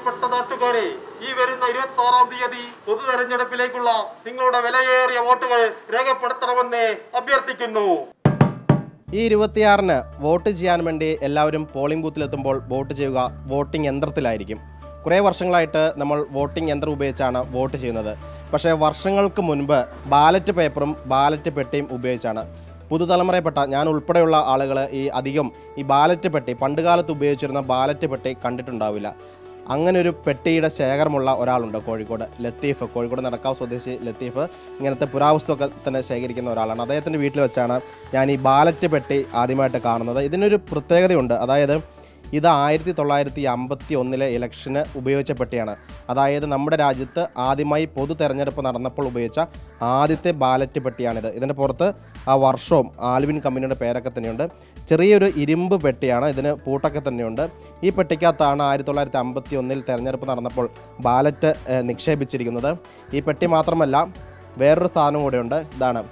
പ്രിയപ്പെട്ട നാട്ടുകാരെ, ഈ വരുന്ന 26-ാം തീയതി പൊതു തെരഞ്ഞെടുപ്പിലേക്കുള്ള നിങ്ങളുടെ വിലയേറിയ വോട്ടുകൾ രേഖപ്പെടുത്തണമെന്ന് അഭ്യർത്ഥിക്കുന്നു. ഈ 26-ന് വോട്ട് ചെയ്യാൻ വേണ്ടി എല്ലാവരും പോളിംഗ് ബൂത്തിലെത്തുമ്പോൾ വോട്ട് ചെയ്യുക വോട്ടിംഗ് യന്ത്രത്തിലായിരിക്കും. കുറേ വർഷങ്ങളായിട്ട് നമ്മൾ വോട്ടിംഗ് യന്ത്രം ഉപയോഗിച്ചാണ് വോട്ട് ചെയ്യുന്നത്. പക്ഷേ വർഷങ്ങൾക്ക് മുൻപ് ബാലറ്റ് പേപ്പറും ബാലറ്റ് പെട്ടിയും ഉപയോഗിച്ചാണ്. പുതുതലമുറയിൽപ്പെട്ട ഞാൻ ഉൾപ്പെടെയുള്ള ആളുകൾ ഈ ബാലറ്റ് പെട്ടി പണ്ടുകാലത്ത് ഉപയോഗിച്ചിരുന്ന ബാലറ്റ് പെട്ടി കണ്ടിട്ടുണ്ടാവില്ല. അങ്ങനെ ഒരു പെട്ടിയുടെ ശേഖരമുള്ള ഒരാളുണ്ട് കോഴിക്കോട്, ലത്തീഫ്. കോഴിക്കോട് നടക്കാവ് സ്വദേശി ലത്തീഫ് ഇങ്ങനത്തെ പുരാവസ്തുവൊക്കെ തന്നെ ശേഖരിക്കുന്ന ഒരാളാണ്. അദ്ദേഹത്തിൻ്റെ വീട്ടിൽ വെച്ചാണ് ഞാൻ ഈ ബാലറ്റ് പെട്ടി ആദ്യമായിട്ട് കാണുന്നത്. ഇതിനൊരു പ്രത്യേകതയുണ്ട്. അതായത് ഇത് 1951 ഇലക്ഷന് ഉപയോഗിച്ച പെട്ടിയാണ്. അതായത് നമ്മുടെ രാജ്യത്ത് ആദ്യമായി പൊതു തെരഞ്ഞെടുപ്പ് നടന്നപ്പോൾ ഉപയോഗിച്ച ആദ്യത്തെ ബാലറ്റ് പെട്ടിയാണിത്. ഇതിൻ്റെ പുറത്ത് ആ വർഷവും ആൽവിൻ കമ്പനിയുടെ പേരൊക്കെ തന്നെയുണ്ട്. ചെറിയൊരു ഇരുമ്പ് പെട്ടിയാണ്, ഇതിന് പൂട്ടൊക്കെ തന്നെയുണ്ട്. ഈ പെട്ടിക്കകത്താണ് 1951 തെരഞ്ഞെടുപ്പ് നടന്നപ്പോൾ ബാലറ്റ് നിക്ഷേപിച്ചിരിക്കുന്നത്. ഈ പെട്ടി മാത്രമല്ല, വേറൊരു സാധനം കൂടെയുണ്ട്. ഇതാണ്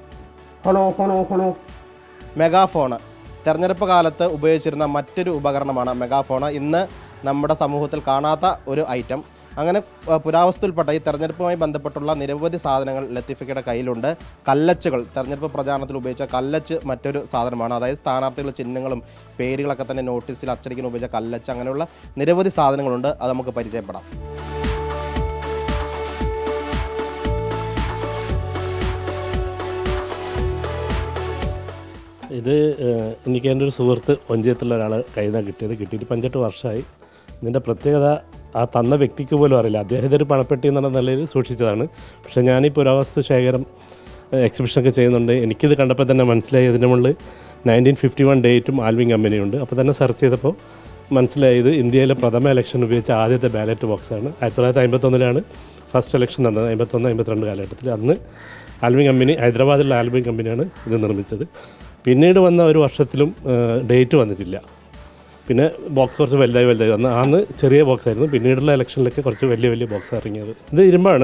മെഗാഫോണ്. തെരഞ്ഞെടുപ്പ് കാലത്ത് ഉപയോഗിച്ചിരുന്ന മറ്റൊരു ഉപകരണമാണ് മെഗാഫോൺ. ഇന്ന് നമ്മുടെ സമൂഹത്തിൽ കാണാത്ത ഒരു ഐറ്റം. അങ്ങനെ പുരാവസ്തുവിൽപ്പെട്ട ഈ തെരഞ്ഞെടുപ്പുമായി ബന്ധപ്പെട്ടുള്ള നിരവധി സാധനങ്ങൾ ലത്തീഫയുടെ കയ്യിലുണ്ട്. കല്ലച്ചുകൾ, തെരഞ്ഞെടുപ്പ് പ്രചാരണത്തിൽ ഉപയോഗിച്ച കല്ലച്ച് മറ്റൊരു സാധനമാണ്. അതായത് സ്ഥാനാർത്ഥികളുടെ ചിഹ്നങ്ങളും പേരുകളൊക്കെ തന്നെ നോട്ടീസിൽ അച്ചടിക്കാൻ ഉപയോഗിച്ച കല്ലച്ച്, അങ്ങനെയുള്ള നിരവധി സാധനങ്ങളുണ്ട്. അത് നമുക്ക് പരിചയപ്പെടാം. ഇത് എനിക്ക് എൻ്റെ ഒരു സുഹൃത്ത് ഒഞ്ചയത്തുള്ള ഒരാൾ കയ്യിൽ നിന്നാണ് കിട്ടിയിട്ട് 5-8 വർഷമായി. ഇതിൻ്റെ പ്രത്യേകത ആ തന്ന വ്യക്തിക്ക് പോലും അറിയില്ല. അദ്ദേഹത്തെ ഒരു പണപ്പെട്ടി എന്നുള്ള നിലയിൽ സൂക്ഷിച്ചതാണ്. പക്ഷേ ഞാനീ പുരാവസ്തു ശേഖരം എക്സിബിഷനൊക്കെ ചെയ്യുന്നുണ്ട്. എനിക്കിത് കണ്ടപ്പോൾ തന്നെ മനസ്സിലായി ഇതിൻ്റെ മുകളിൽ 1951 ഡേറ്റും ആൽവിൻ കമ്പനിയുണ്ട്. അപ്പോൾ തന്നെ സെർച്ച് ചെയ്തപ്പോൾ മനസ്സിലായത് ഇന്ത്യയിലെ പ്രഥമ ഇലക്ഷൻ ഉപയോഗിച്ച ആദ്യത്തെ ബാലറ്റ് ബോക്സാണ്. 1951 ഫസ്റ്റ് ഇലക്ഷൻ നടന്നത്, 51-52 കാലഘട്ടത്തിൽ. അന്ന് ആൽവിൻ കമ്പനി, ഹൈദരാബാദിലുള്ള ആൽവിൻ കമ്പനിയാണ് ഇത് നിർമ്മിച്ചത്. പിന്നീട് വന്ന ഒരു വർഷത്തിലും ഡേറ്റ് വന്നിട്ടില്ല. പിന്നെ ബോക്സ് കുറച്ച് വലുതായി വന്നു. അന്ന് ചെറിയ ബോക്സ് ആയിരുന്നു. പിന്നീടുള്ള ഇലക്ഷനിലൊക്കെ കുറച്ച് വലിയ ബോക്സ് ഇറങ്ങിയത്. ഇത് ഇരുമ്പാണ്,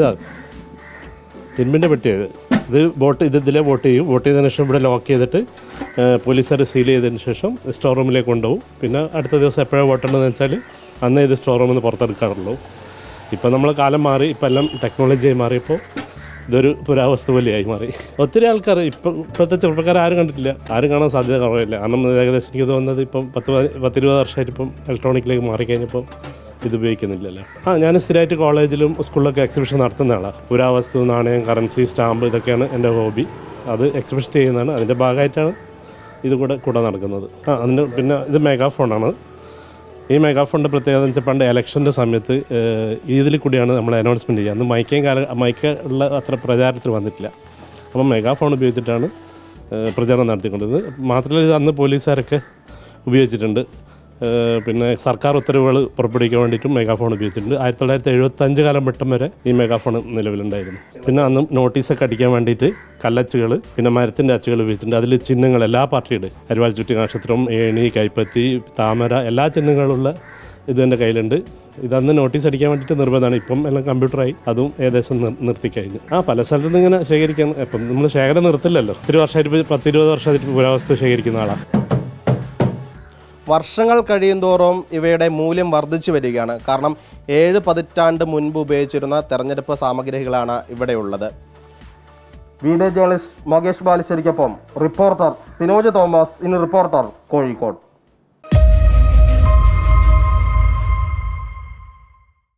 ഇരുമ്പിൻ്റെ പെട്ടിയത്. ഇതിലെ വോട്ട് ചെയ്യും. വോട്ട് ചെയ്തതിന് ശേഷം ഇവിടെ ലോക്ക് ചെയ്തിട്ട് പോലീസുകാർ സീൽ ചെയ്തതിന് ശേഷം സ്റ്റോർ റൂമിലേക്ക് കൊണ്ടുപോകും. പിന്നെ അടുത്ത ദിവസം എപ്പോഴാണ് വോട്ടുണ്ടെന്ന് വെച്ചാൽ അന്നേ ഇത് സ്റ്റോർ റൂമിൽ നിന്ന് പുറത്തെടുക്കാറുള്ളൂ. ഇപ്പോൾ നമ്മൾ കാലം മാറി, ഇപ്പോൾ എല്ലാം ടെക്നോളജിയായി മാറിയപ്പോൾ ഇതൊരു പുരാവസ്തു പോലെയായി മാറി. ഒത്തിരി ആൾക്കാർ ഇപ്പോഴത്തെ ചെറുപ്പക്കാർ ആരും കണ്ടിട്ടില്ല, ആരും കാണാൻ സാധ്യത കുറവില്ല. കാരണം ഏകദേശം എനിക്ക് തോന്നുന്നത് ഇപ്പം 10-20 വർഷമായിട്ട് ഇപ്പം ഇലക്ട്രോണിക്കിലേക്ക് മാറിക്കഴിഞ്ഞപ്പം ഇത് ഉപയോഗിക്കുന്നില്ലല്ലോ. ഞാൻ സ്ഥിരമായിട്ട് കോളേജിലും സ്കൂളിലൊക്കെ എക്സിബിഷൻ നടത്തുന്ന ആളാണ്. പുരാവസ്തു, നാണയം, കറൻസി, സ്റ്റാമ്പ്, ഇതൊക്കെയാണ് എൻ്റെ ഹോബി. അത് എക്സിബിഷൻ ചെയ്യുന്നതാണ്. അതിൻ്റെ ഭാഗമായിട്ടാണ് ഇത് കൂടെ നടക്കുന്നത്. പിന്നെ ഇത് മെഗാഫോണാണ്. ഈ മെഗാഫോണിൻ്റെ പ്രത്യേകത എന്ന് വെച്ചാൽ പണ്ട് ഇലക്ഷൻ്റെ സമയത്ത് ഇതിൽ കൂടിയാണ് നമ്മൾ അനൗൺസ്മെൻറ്റ് ചെയ്യുക. അന്ന് മൈക്ക് ഉള്ള അത്ര പ്രചാരത്തിൽ വന്നിട്ടില്ല. അപ്പം മെഗാഫോൺ ഉപയോഗിച്ചിട്ടാണ് പ്രചാരണം നടത്തിക്കൊണ്ടിരുന്നത്. മാത്രമല്ല ഇത് അന്ന് പോലീസുകാരൊക്കെ ഉപയോഗിച്ചിട്ടുണ്ട്. പിന്നെ സർക്കാർ ഉത്തരവുകൾ പുറപ്പെടുവിക്കാൻ വേണ്ടിയിട്ടും മെഗാഫോൺ ഉപയോഗിച്ചിട്ടുണ്ട്. 1975 കാലഘട്ടം വരെ ഈ മെഗാഫോൺ നിലവിലുണ്ടായിരുന്നു. പിന്നെ അന്ന് നോട്ടീസൊക്കെ അടിക്കാൻ വേണ്ടിയിട്ട് കല്ലച്ചുകൾ, പിന്നെ മരത്തിൻ്റെ അച്ചുകൾ ഉപയോഗിച്ചിട്ടുണ്ട്. അതിൽ ചിഹ്നങ്ങൾ എല്ലാ പാർട്ടിയുടെ അരിവാൾ ചുറ്റി നക്ഷത്രം, ഏണി, കൈപ്പത്തി, താമര, എല്ലാ ചിഹ്നങ്ങളുള്ള ഇത് എൻ്റെ കയ്യിലുണ്ട്. ഇതന്ന് നോട്ടീസ് അടിക്കാൻ വേണ്ടിയിട്ട് നിർബന്ധമാണ്. ഇപ്പം എല്ലാം കമ്പ്യൂട്ടറായി, അതും ഏകദേശം നിർത്തിക്കഴിഞ്ഞു. പല സ്ഥലത്തുനിന്ന് ഇങ്ങനെ ശേഖരിക്കാൻ, ഇപ്പം നമ്മൾ ശേഖരം നിർത്തില്ലല്ലോ. 10 വർഷമായിട്ട് 10-20 വർഷമായിട്ട് പുരാവസ്തു ശേഖരിക്കുന്ന ആളാണ്. വർഷങ്ങൾ കഴിയുന്തോറും ഇവയുടെ മൂല്യം വർദ്ധിച്ചു വരികയാണ്. കാരണം 7 പതിറ്റാണ്ട് മുൻപ് ഉപയോഗിച്ചിരുന്ന തെരഞ്ഞെടുപ്പ് സാമഗ്രികളാണ് ഇവിടെയുള്ളത്. വീഡിയോ ജേർണലിസ്റ്റ് മകേഷ് ബാലുശ്ശേരിക്കൊപ്പം റിപ്പോർട്ടർ സിനോജ് തോമസ്, റിപ്പോർട്ടർ കോഴിക്കോട്.